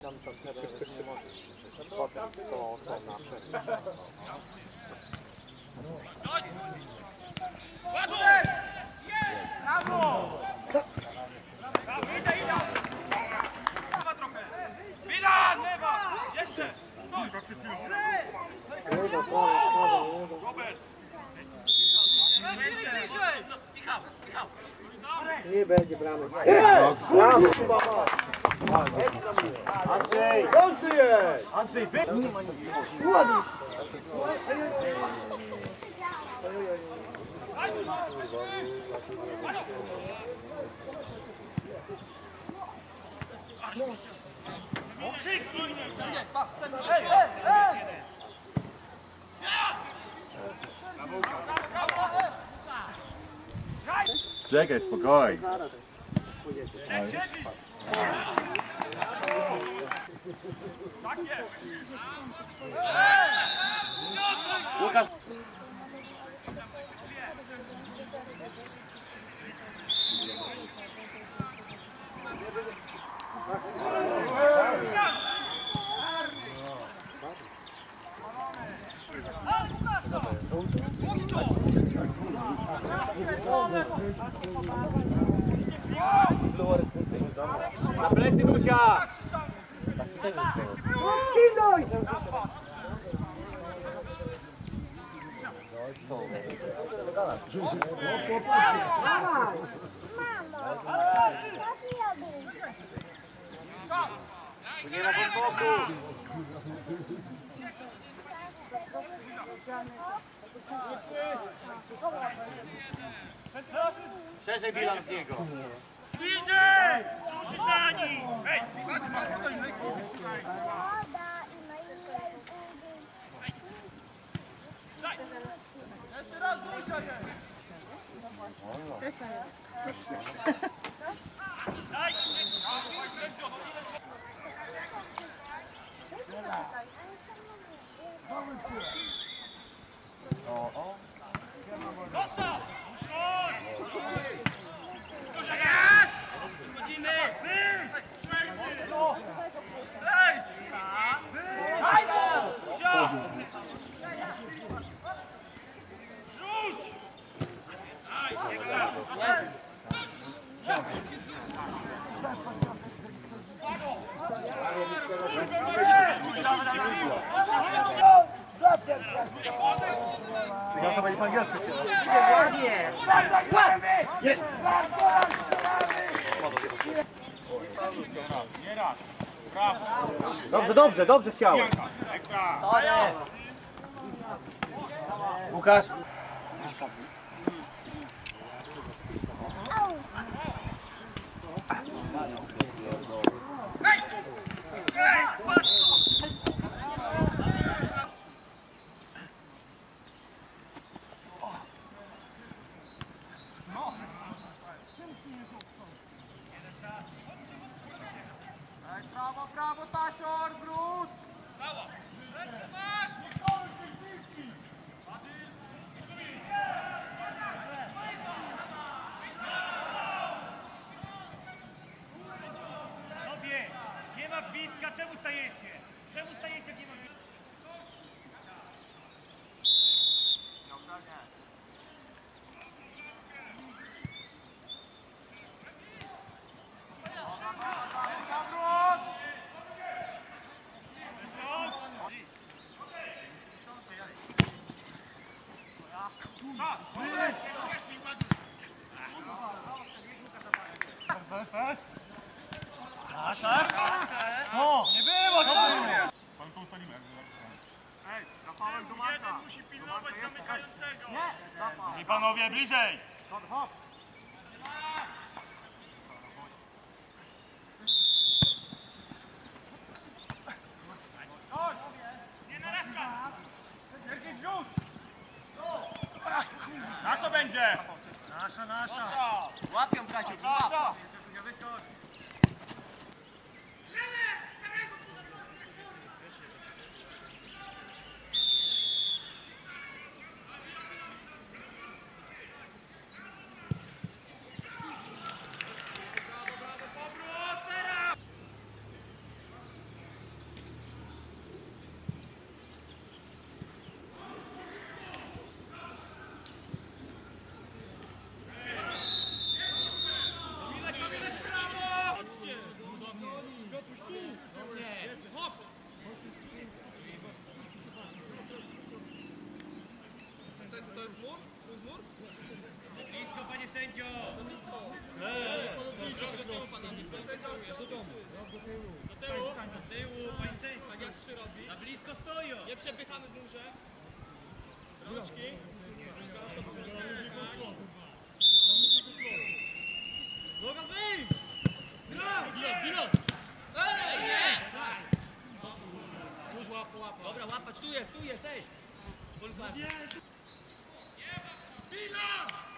Tam to teraz nie może przecież potem to na przerwę. Brawo! Idę! Lewa trochę! Milan! Lewa! Jeszcze! Stój! Robert! Bliżej! Michał! Nie będzie bramy. Andrzej! Każdy jest! Andrzej, wy... Czekaj, spokojnie. Łukasz! Na plecy, Dusia! Pilnuj! Nie ma boku! Szerzej bilans z niego. Bliżej! Musisz na nim! Hej! Jeszcze raz Zuzia jest! Ja sobie po angielsku Jest! Dobrze, dobrze chciałem. Łukasz. Brawo, Tasior, Brus! Brawo! Sobie, nie ma bliska, czemu stajecie? Czemu stajecie, nie ma bliska? O! Nie było! Pan tu ustalimy. Ej, Rafałem do Marka. Jeden musi pilnować zamykającego. Nie! I panowie bliżej! Hop! Nie narazka! Wielki wrzut! Nasza będzie! Nasza! Łapią, Kasiu, łapią! To jest mur? To jest mur? Blisko, panie sędzio! Do tyłu pana. Do tyłu, panie sędzio! Tak jak 3 robi. Na blisko stoją! Nie przepychamy w murze. Rączki. Noga wyjść! Ej, nie! Już łapa. Dobra, łapać, tu jest, ej! Bulwarz. Bila!